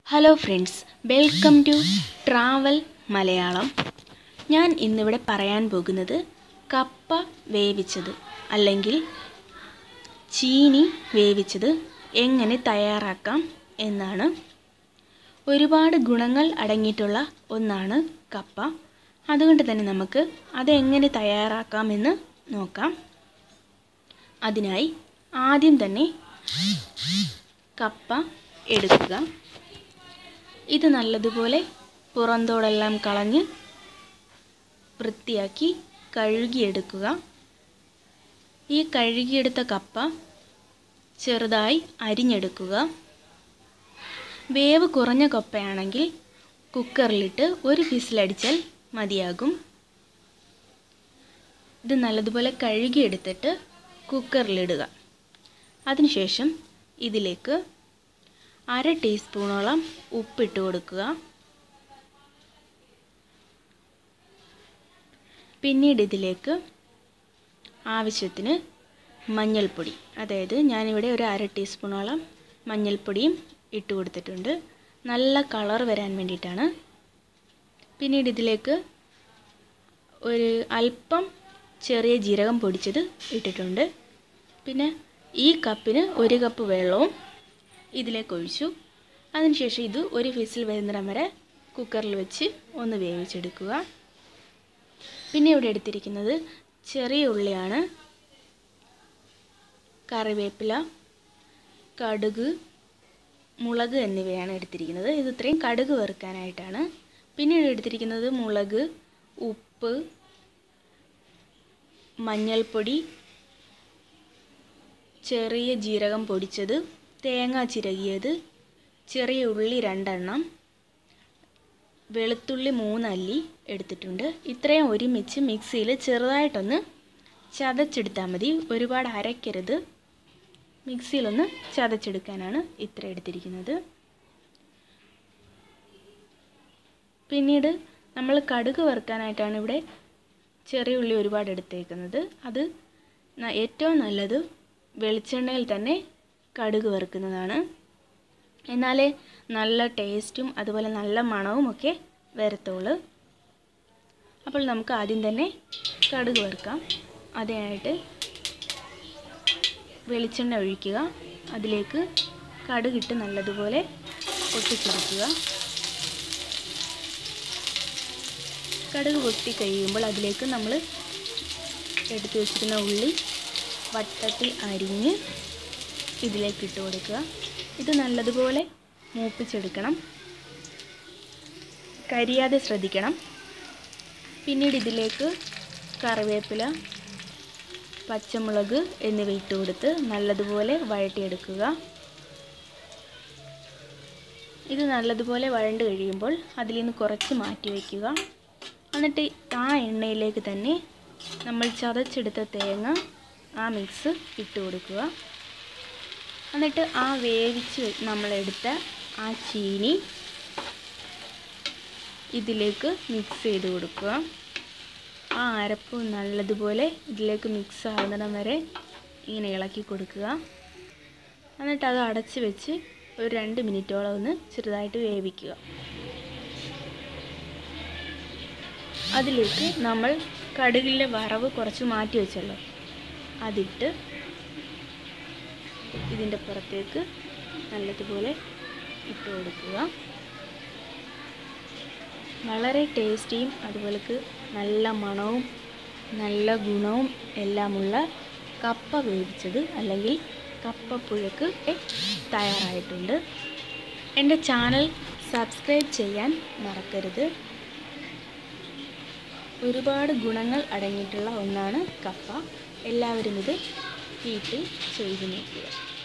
Hello friends, welcome to travel Malayalam. ഞാൻ ഇന്നിവിടെ പറയാൻ പോകുന്നത് കപ്പ വേവിച്ചത് അല്ലെങ്കിൽ ചീനി വേവിച്ചത് എങ്ങനെ തയ്യാറാക്കാം എന്നാണ്. ഒരുപാട് ഗുണങ്ങൾ അടങ്ങിയിട്ടുള്ള ഒന്നാണ് കപ്പ. അതുകൊണ്ട് തന്നെ നമുക്ക് അതെങ്ങനെ തയ്യാറാക്കാമെന്ന് നോക്കാം. അതിനായി ആദ്യം തന്നെ കപ്പ എടുക്കുക. ഇത് നല്ലതുപോലെ പുറന്തോടെല്ലാം കളഞ്ഞ് വൃത്തിയാക്കി കഴുകിയെടുക്കുക. ഈ കഴുകിയെടുത്ത കപ്പ ചെറുതായി അരിഞ്ഞെടുക്കുക. വേവ് കുറഞ്ഞ കപ്പയാണെങ്കിൽ കുക്കറിലിട്ട് ഒരു വിസിലടിച്ചാൽ മതിയാകും. ഇത് നല്ലതുപോലെ കഴുകിയെടുത്തിട്ട് കുക്കറിലിടുക. അതിനുശേഷം ഇതിലേക്ക് 1/2 ടീസ്പൂണോളം ഉപ്പിട്ട് കൊടുക്കുക. പിന്നീട് ഇതിലേക്ക് ആവശ്യത്തിന് മഞ്ഞൾപ്പൊടി, അതായത് ഞാനിവിടെ ഒരു 1/2 ടീസ്പൂണോളം മഞ്ഞൾപ്പൊടിയും ഇട്ട് കൊടുത്തിട്ടുണ്ട്. നല്ല കളർ വരാൻ വേണ്ടിയിട്ടാണ്. പിന്നീട് ഇതിലേക്ക് ഒരു അല്പം ചെറിയ ജീരകം പൊടിച്ചത് ഇട്ടിട്ടുണ്ട്. പിന്നെ ഈ കപ്പിന് 1 കപ്പ് വെള്ളവും ഇതിലേക്ക് ഒഴിച്ചു. അതിനുശേഷം ഇത് ഒരു വിസിൽ വരുന്നിടം വരെ കുക്കറിൽ വെച്ച് ഒന്ന് വേവിച്ചെടുക്കുക. പിന്നെ ഇവിടെ എടുത്തിരിക്കുന്നത് ചെറിയ ഉള്ളിയാണ്, കറിവേപ്പില, കടുക്, മുളക് എന്നിവയാണ് എടുത്തിരിക്കുന്നത്. ഇത് ഇത്രയും കടുക് വറുക്കാനായിട്ടാണ്. പിന്നീട് എടുത്തിരിക്കുന്നത് മുളക്, ഉപ്പ്, മഞ്ഞൾപ്പൊടി, ചെറിയ ജീരകം പൊടിച്ചത്, തേങ്ങ ചിരകിയത്, ചെറിയ ഉള്ളി 2 എണ്ണം, വെളുത്തുള്ളി 3 അല്ലി എടുത്തിട്ടുണ്ട്. ഇത്രയും ഒരുമിച്ച് മിക്സിയിൽ ചെറുതായിട്ടൊന്ന് ചതച്ചെടുത്താൽ മതി. ഒരുപാട് അരയ്ക്കരുത്. മിക്സിയിലൊന്ന് ചതച്ചെടുക്കാനാണ് ഇത്ര എടുത്തിരിക്കുന്നത്. പിന്നീട് നമ്മൾ കടുക് വറുക്കാനായിട്ടാണ് ഇവിടെ ചെറിയ ഉള്ളി ഒരുപാട് എടുത്തേക്കുന്നത്. അത് ഏറ്റവും നല്ലത് വെളിച്ചെണ്ണയിൽ തന്നെ കടുക് വറുക്കുന്നതാണ്. എന്നാലേ നല്ല ടേസ്റ്റും അതുപോലെ നല്ല മണവും ഒക്കെ വരത്തുള്ളൂ. അപ്പോൾ നമുക്ക് ആദ്യം തന്നെ കടുക് വറുക്കാം. അതിനായിട്ട് വെളിച്ചെണ്ണ ഒഴിക്കുക. അതിലേക്ക് കടുകിട്ട് നല്ലതുപോലെ പൊട്ടിച്ചെടുക്കുക. കടുക് പൊട്ടി കഴിയുമ്പോൾ അതിലേക്ക് നമ്മൾ എടുത്തു വെച്ചിരുന്ന ഉള്ളി വട്ടത്തിൽ അരിഞ്ഞ് ഇതിലേക്ക് ഇട്ട് കൊടുക്കുക. ഇത് നല്ലതുപോലെ മൂപ്പിച്ചെടുക്കണം, കരിയാതെ ശ്രദ്ധിക്കണം. പിന്നീട് ഇതിലേക്ക് കറിവേപ്പില, പച്ചമുളക് എന്നിവ ഇട്ട് കൊടുത്ത് നല്ലതുപോലെ വഴറ്റിയെടുക്കുക. ഇത് നല്ലതുപോലെ വഴണ്ട് കഴിയുമ്പോൾ അതിൽ നിന്ന് കുറച്ച് മാറ്റി വയ്ക്കുക. എന്നിട്ട് ആ എണ്ണയിലേക്ക് തന്നെ നമ്മൾ ചതച്ചെടുത്ത തേങ്ങ, ആ മിക്സ് ഇട്ട് കൊടുക്കുക. എന്നിട്ട് ആ വേവിച്ച് നമ്മളെടുത്ത ആ ചീനി ഇതിലേക്ക് മിക്സ് ചെയ്ത് കൊടുക്കുക. ആ അരപ്പ് നല്ലതുപോലെ ഇതിലേക്ക് മിക്സ് ആകുന്നിടം വരെ ഇങ്ങനെ ഇളക്കി കൊടുക്കുക. എന്നിട്ട് അത് അടച്ച് വെച്ച് ഒരു 2 മിനിറ്റോളം ഒന്ന് ചെറുതായിട്ട് വേവിക്കുക. അതിലേക്ക് നമ്മൾ കടുകിലെ വറവ് കുറച്ച് മാറ്റി വെച്ചല്ലോ, അതിട്ട് ഇതിൻ്റെ പുറത്തേക്ക് നല്ലതുപോലെ ഇട്ട് കൊടുക്കുക. വളരെ ടേസ്റ്റിയും അതുപോലെ നല്ല മണവും നല്ല ഗുണവും എല്ലാമുള്ള കപ്പ വേവിച്ചത് അല്ലെങ്കിൽ കപ്പപ്പുഴുക്ക് തയ്യാറായിട്ടുണ്ട്. എൻ്റെ ചാനൽ സബ്സ്ക്രൈബ് ചെയ്യാൻ മറക്കരുത്. ഒരുപാട് ഗുണങ്ങൾ അടങ്ങിയിട്ടുള്ള ഒന്നാണ് കപ്പ. എല്ലാവരും ഇത് വീട്ടിൽ ചെയ്ത് നോക്കുക.